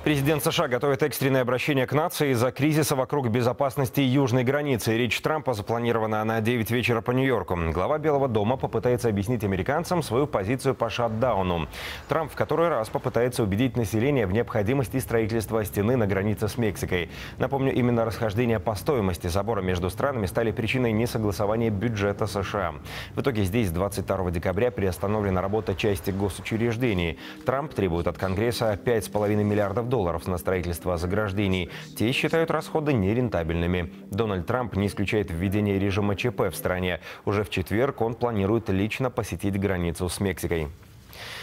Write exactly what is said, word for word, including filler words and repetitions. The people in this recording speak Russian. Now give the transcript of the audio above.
Президент США готовит экстренное обращение к нации из-за кризиса вокруг безопасности южной границы. Речь Трампа запланирована на девять вечера по Нью-Йорку. Глава Белого дома попытается объяснить американцам свою позицию по шатдауну. Трамп в который раз попытается убедить население в необходимости строительства стены на границе с Мексикой. Напомню, именно расхождения по стоимости забора между странами стали причиной несогласования бюджета США. В итоге здесь двадцать второго декабря приостановлена работа части госучреждений. Трамп требует от Конгресса пять с половиной миллиардов долларов. долларов на строительство заграждений. Те считают расходы нерентабельными. Дональд Трамп не исключает введение режима ЧП в стране. Уже в четверг он планирует лично посетить границу с Мексикой.